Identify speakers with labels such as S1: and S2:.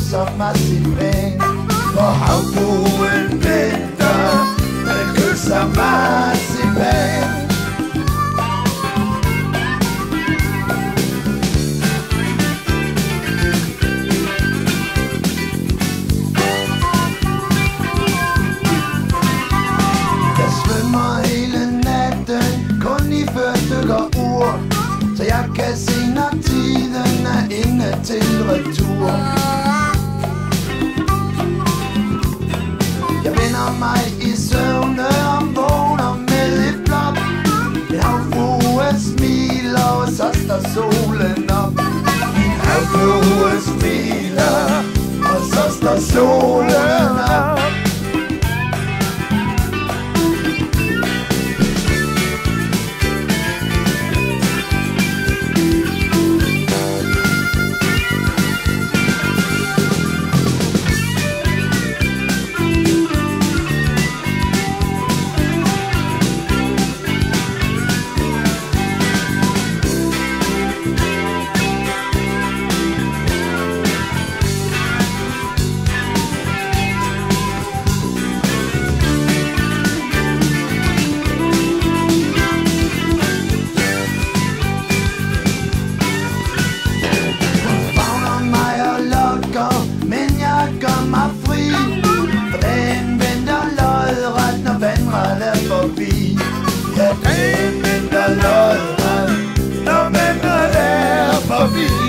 S1: som marcipan. Og havfruen venter med kys og marcipan. Jeg svømmer hele natten, kun i stykker ur, så jeg kan se, når tiden er inde til retur. Jeg vender mig i søvne og vågner med et blop. En havfrue smiler, og så står solen op. En havfrue smiler, og så står solen op. Men jeg gør mig fri, for dagen venter lodret, når vandret er forbi. Ja, dagen venter lodret, når vandret er forbi.